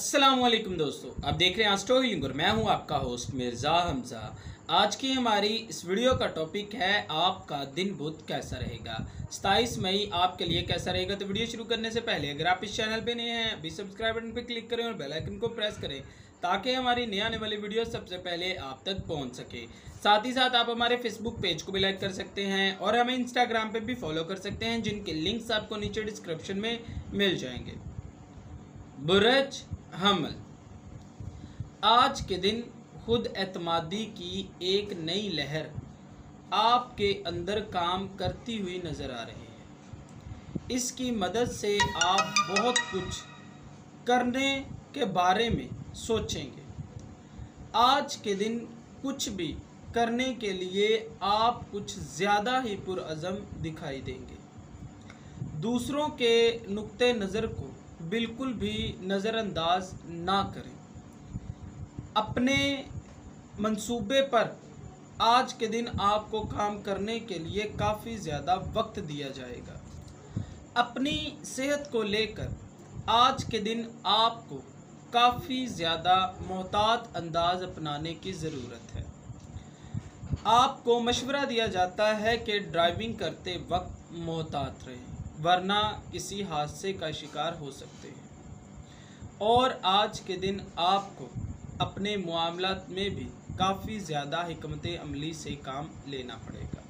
अस्सलामुअलैकुम दोस्तों, आप देख रहे हैं एस्ट्रो हीलिंग और मैं हूं आपका होस्ट मिर्ज़ा हमज़ा। आज की हमारी इस वीडियो का टॉपिक है आपका दिन बुध कैसा रहेगा। 27 मई आपके लिए कैसा रहेगा। तो वीडियो शुरू करने से पहले अगर आप इस चैनल पे नए हैं अभी सब्सक्राइब बटन पे क्लिक करें और बेल आइकन को प्रेस करें ताकि हमारी नए आने वाली वीडियो सबसे पहले आप तक पहुँच सके। साथ ही साथ आप हमारे फेसबुक पेज को भी लाइक कर सकते हैं और हमें इंस्टाग्राम पर भी फॉलो कर सकते हैं, जिनके लिंक्स आपको नीचे डिस्क्रिप्शन में मिल जाएंगे। बुरज हमल, आज के दिन खुद एतमादी की एक नई लहर आपके अंदर काम करती हुई नज़र आ रही है। इसकी मदद से आप बहुत कुछ करने के बारे में सोचेंगे। आज के दिन कुछ भी करने के लिए आप कुछ ज़्यादा ही पुरअज़म दिखाई देंगे। दूसरों के नुक्ते नज़र को बिल्कुल भी नज़रअंदाज ना करें। अपने मंसूबे पर आज के दिन आपको काम करने के लिए काफ़ी ज़्यादा वक्त दिया जाएगा। अपनी सेहत को लेकर आज के दिन आपको काफ़ी ज़्यादा मोहतात अंदाज अपनाने की ज़रूरत है। आपको मशवरा दिया जाता है कि ड्राइविंग करते वक्त मोहतात रहें, वरना किसी हादसे का शिकार हो सकते हैं। और आज के दिन आपको अपने मामलात में भी काफ़ी ज़्यादा हिकमत अमली से काम लेना पड़ेगा।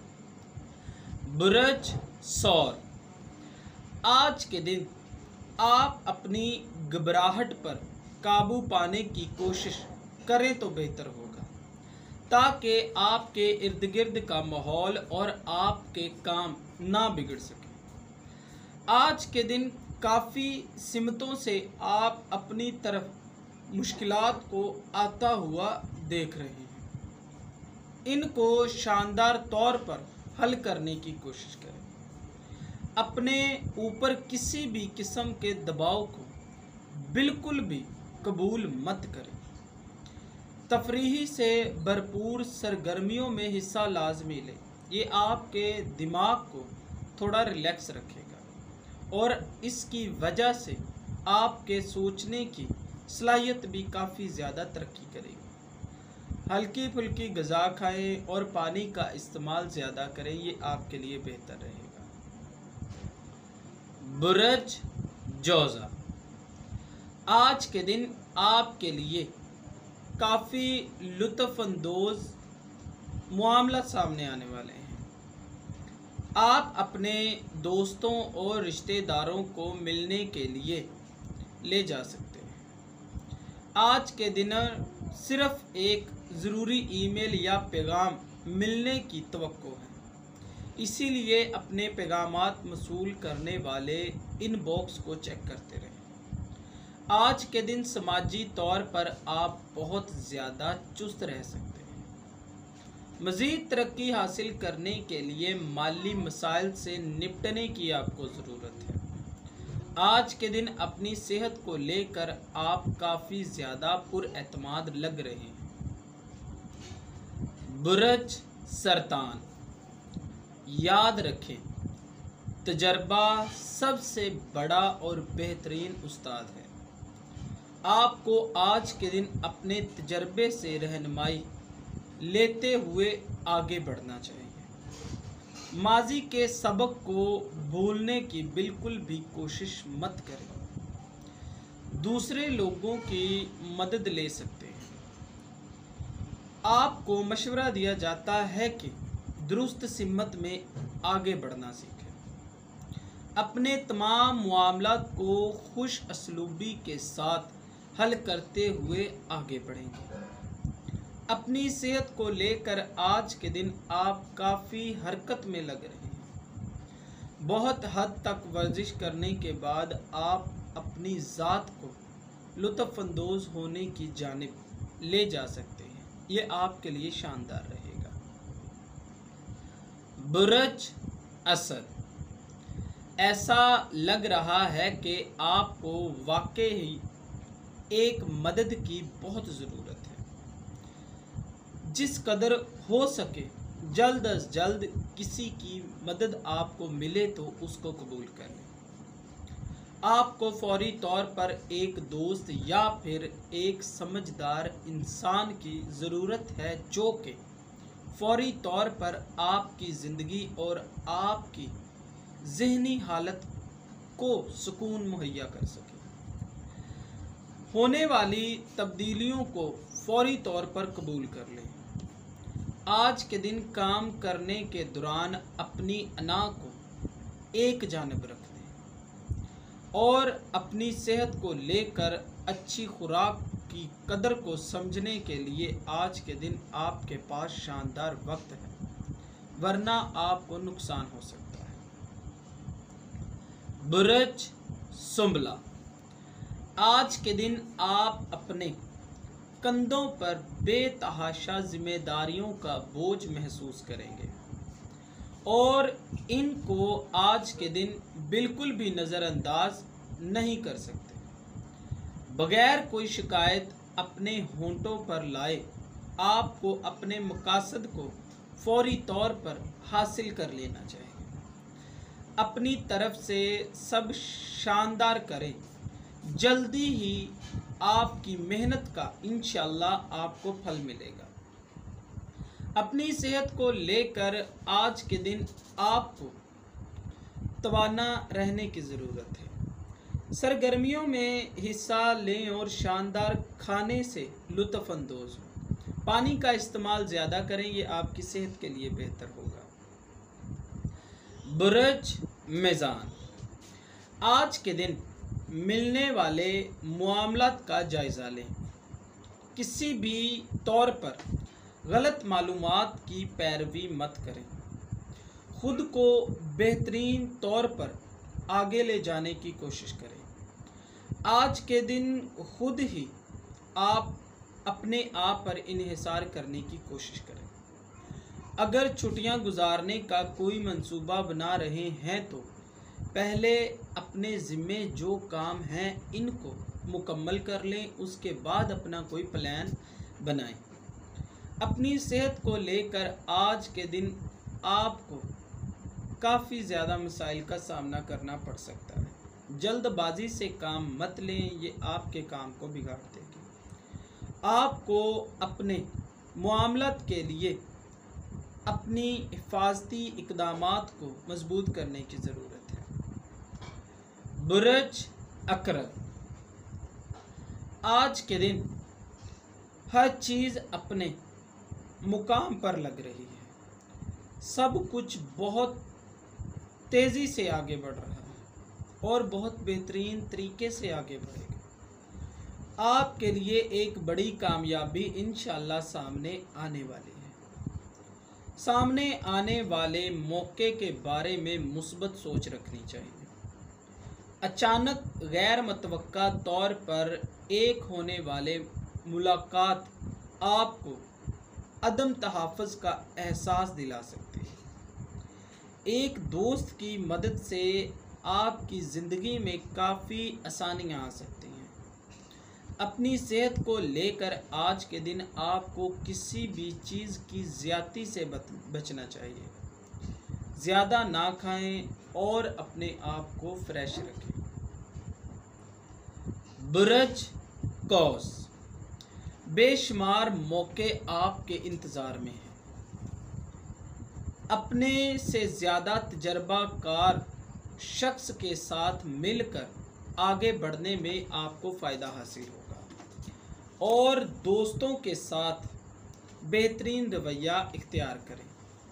बुरज सौर, आज के दिन आप अपनी घबराहट पर काबू पाने की कोशिश करें तो बेहतर होगा, ताकि आपके इर्द गिर्द का माहौल और आपके काम ना बिगड़ सके। आज के दिन काफ़ी सिमतों से आप अपनी तरफ मुश्किलात को आता हुआ देख रहे हैं। इनको शानदार तौर पर हल करने की कोशिश करें। अपने ऊपर किसी भी किस्म के दबाव को बिल्कुल भी कबूल मत करें। तफरीही से भरपूर सरगर्मियों में हिस्सा लाजमी लें। ये आपके दिमाग को थोड़ा रिलैक्स रखेगा और इसकी वजह से आपके सोचने की सलाहियत भी काफ़ी ज़्यादा तरक्की करेगी। हल्की फुल्की ग़िज़ा खाएं और पानी का इस्तेमाल ज़्यादा करें, ये आपके लिए बेहतर रहेगा। बुरज जोज़ा, आज के दिन आपके लिए काफ़ी लुत्फ़अंदोज़ मामला सामने आने वाले हैं। आप अपने दोस्तों और रिश्तेदारों को मिलने के लिए ले जा सकते हैं। आज के दिन सिर्फ एक ज़रूरी ईमेल या पैगाम मिलने की तवक्को है, इसीलिए अपने पैगामात मसूल करने वाले इनबॉक्स को चेक करते रहें। आज के दिन समाजी तौर पर आप बहुत ज़्यादा चुस्त रह सकते हैं। मज़ीद तरक्की हासिल करने के लिए माली मसाइल से निपटने की आपको ज़रूरत है। आज के दिन अपनी सेहत को लेकर आप काफ़ी ज़्यादा पुरएतमाद लग रहे हैं। बुरज सरतान, याद रखें तजर्बा सबसे बड़ा और बेहतरीन उस्ताद है। आपको आज के दिन अपने तजर्बे से रहनुमाई लेते हुए आगे बढ़ना चाहिए। माजी के सबक को भूलने की बिल्कुल भी कोशिश मत करें। दूसरे लोगों की मदद ले सकते हैं। आपको मशवरा दिया जाता है कि दुरुस्त सिमत में आगे बढ़ना सीखें। अपने तमाम मामलात को खुश असलूबी के साथ हल करते हुए आगे बढ़ेंगे। अपनी सेहत को लेकर आज के दिन आप काफ़ी हरकत में लग रहे हैं। बहुत हद तक वर्जिश करने के बाद आप अपनी ज़ात को लुत्फ़अंदोज़ होने की जानिब ले जा सकते हैं। ये आपके लिए शानदार रहेगा। बुरज असद, ऐसा लग रहा है कि आपको वाकई एक मदद की बहुत ज़रूरत है। जिस कदर हो सके जल्द अज जल्द किसी की मदद आपको मिले तो उसको कबूल कर लें। आपको फौरी तौर पर एक दोस्त या फिर एक समझदार इंसान की ज़रूरत है जो कि फौरी तौर पर आपकी ज़िंदगी और आपकी ज़हनी हालत को सुकून मुहैया कर सके। होने वाली तब्दीलियों को फौरी तौर पर कबूल कर लें। आज के दिन काम करने के दौरान अपनी अना को एक जानिब रख दें और अपनी सेहत को लेकर अच्छी खुराक की कदर को समझने के लिए आज के दिन आपके पास शानदार वक्त है, वरना आपको नुकसान हो सकता है। बुर्ज सुंबला, आज के दिन आप अपने कंधों पर बेतहाशा जिम्मेदारियों का बोझ महसूस करेंगे और इनको आज के दिन बिल्कुल भी नज़रअंदाज नहीं कर सकते। बगैर कोई शिकायत अपने होंठों पर लाए आपको अपने मकासद को फौरी तौर पर हासिल कर लेना चाहिए। अपनी तरफ से सब शानदार करें, जल्दी ही आपकी मेहनत का इंशाअल्लाह आपको फल मिलेगा। अपनी सेहत को लेकर आज के दिन आपको तवाना रहने की ज़रूरत है। सरगर्मियों में हिस्सा लें और शानदार खाने से लुत्फ़ अंदोज़ हों। पानी का इस्तेमाल ज़्यादा करें, ये आपकी सेहत के लिए बेहतर होगा। बुर्ज मीज़ान, आज के दिन मिलने वाले मामलात का जायज़ा लें। किसी भी तौर पर गलत मालूमात की पैरवी मत करें। खुद को बेहतरीन तौर पर आगे ले जाने की कोशिश करें। आज के दिन खुद ही आप अपने आप पर इन्हिसार करने की कोशिश करें। अगर छुट्टियां गुजारने का कोई मंसूबा बना रहे हैं तो पहले अपने ज़िम्मे जो काम हैं इनको मुकम्मल कर लें, उसके बाद अपना कोई प्लान बनाएं। अपनी सेहत को लेकर आज के दिन आपको काफ़ी ज़्यादा मसाइल का सामना करना पड़ सकता है। जल्दबाजी से काम मत लें, ये आपके काम को बिगाड़ देगी। आपको अपने मामलात के लिए अपनी हिफाजती इक़दामात को मजबूत करने की ज़रूरत है। बुर्ज अकरब, आज के दिन हर चीज़ अपने मुकाम पर लग रही है। सब कुछ बहुत तेज़ी से आगे बढ़ रहा है और बहुत बेहतरीन तरीके से आगे बढ़ेगा। आपके लिए एक बड़ी कामयाबी इंशाअल्लाह सामने आने वाली है। सामने आने वाले मौके के बारे में मुस्बत सोच रखनी चाहिए। अचानक गैर मुतवक्का तौर पर एक होने वाले मुलाकात आपको अदम तहफ़्फ़ुज़ का एहसास दिला सकती है। एक दोस्त की मदद से आपकी ज़िंदगी में काफ़ी आसानियाँ आ सकती हैं। अपनी सेहत को लेकर आज के दिन आपको किसी भी चीज़ की ज़्यादती से बचना चाहिए। ज़्यादा ना खाएं और अपने आप को फ्रेश रखें। बुर्ज कौस, बेशुमार मौके आपके इंतज़ार में हैं। अपने से ज़्यादा तजर्बाकार शख्स के साथ मिलकर आगे बढ़ने में आपको फ़ायदा हासिल होगा और दोस्तों के साथ बेहतरीन रवैया इख्तियार करें।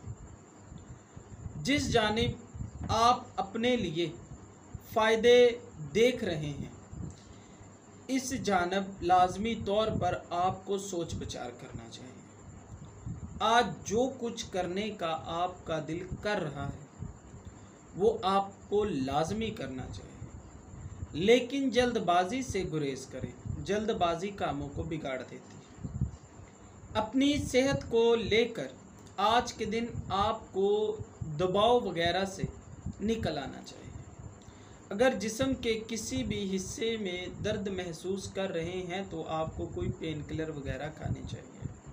जिस जानिब आप अपने लिए फ़ायदे देख रहे हैं, इस जानब लाजमी तौर पर आपको सोच विचार करना चाहिए। आज जो कुछ करने का आपका दिल कर रहा है वो आपको लाजमी करना चाहिए, लेकिन जल्दबाजी से गुरेज करें। जल्दबाजी कामों को बिगाड़ देती है। अपनी सेहत को लेकर आज के दिन आपको दबाव वगैरह से निकल आना चाहिए। अगर जिस्म के किसी भी हिस्से में दर्द महसूस कर रहे हैं तो आपको कोई पेन किलर वगैरह खानी चाहिए।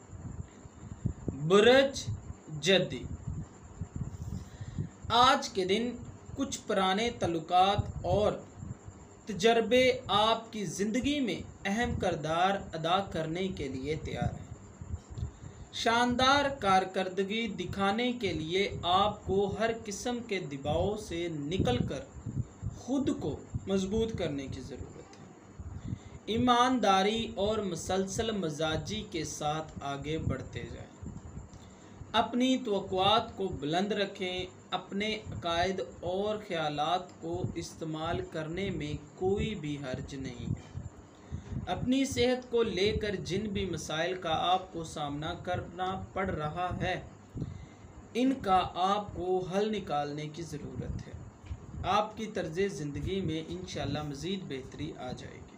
बुर्ज जद्दी, आज के दिन कुछ पुराने तल्लुकात और तजर्बे आपकी ज़िंदगी में अहम किरदार अदा करने के लिए तैयार हैं। शानदार कारकर्दगी दिखाने के लिए आपको हर किस्म के दबाव से निकलकर खुद को मजबूत करने की ज़रूरत है। ईमानदारी और मुसलसल मजाजी के साथ आगे बढ़ते जाएं। अपनी तवक्कुआत को बुलंद रखें। अपने अकायद और ख़यालात को इस्तेमाल करने में कोई भी हर्ज नहीं है। अपनी सेहत को लेकर जिन भी मसाइल का आपको सामना करना पड़ रहा है, इनका आपको हल निकालने की ज़रूरत है। आपकी तर्ज़े ज़िंदगी में इंशाअल्लाह मज़ीद बेहतरी आ जाएगी।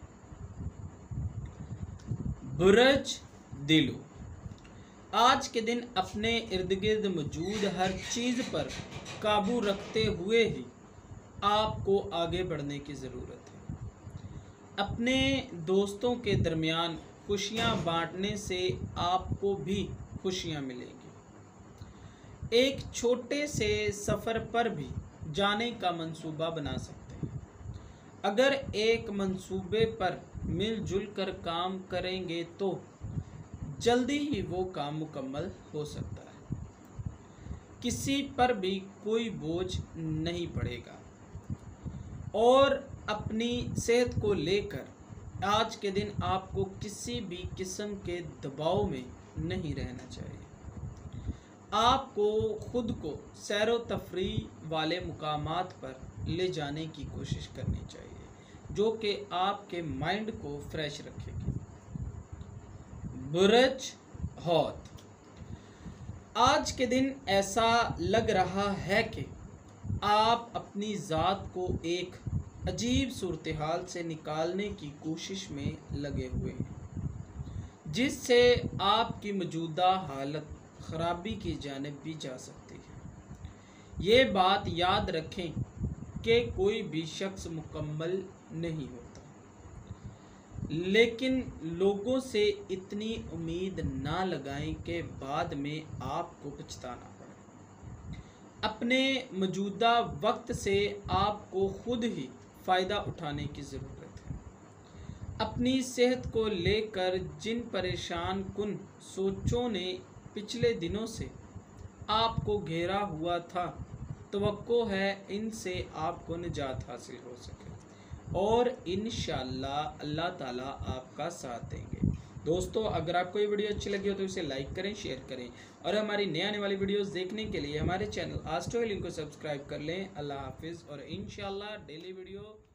बुरज दिलो, आज के दिन अपने इर्द गिर्द मौजूद हर चीज़ पर काबू रखते हुए ही आपको आगे बढ़ने की ज़रूरत है। अपने दोस्तों के दरमियान खुशियां बांटने से आपको भी खुशियां मिलेंगी। एक छोटे से सफ़र पर भी जाने का मंसूबा बना सकते हैं। अगर एक मंसूबे पर मिलजुल कर काम करेंगे तो जल्दी ही वो काम मुकम्मल हो सकता है। किसी पर भी कोई बोझ नहीं पड़ेगा। और अपनी सेहत को लेकर आज के दिन आपको किसी भी किस्म के दबाव में नहीं रहना चाहिए। आपको खुद को सैरो तफरीह वाले मुकामात पर ले जाने की कोशिश करनी चाहिए, जो कि आपके माइंड को फ्रेश रखेगी। बुरज हौत, आज के दिन ऐसा लग रहा है कि आप अपनी ज़ात को एक अजीब सूरत हाल से निकालने की कोशिश में लगे हुए हैं, जिससे आपकी मौजूदा हालत ख़राबी की जानिब भी जा सकती है। ये बात याद रखें कि कोई भी शख्स मुकम्मल नहीं होता, लेकिन लोगों से इतनी उम्मीद ना लगाएं कि बाद में आपको पछताना पड़े। अपने मौजूदा वक्त से आपको खुद ही फ़ायदा उठाने की ज़रूरत है। अपनी सेहत को लेकर जिन परेशान कुन सोचों ने पिछले दिनों से आपको घेरा हुआ था, तवक्को है इनसे आपको निजात हासिल हो सके और इंशाअल्लाह अल्लाह ताला आपका साथ देंगे। दोस्तों, अगर आपको ये वीडियो अच्छी लगी हो तो इसे लाइक करें, शेयर करें और हमारी नए आने वाली वीडियोस देखने के लिए हमारे चैनल आस्ट्रो हीलिंग को सब्सक्राइब कर लें। अल्लाह हाफिज़ और इंशाअल्लाह डेली वीडियो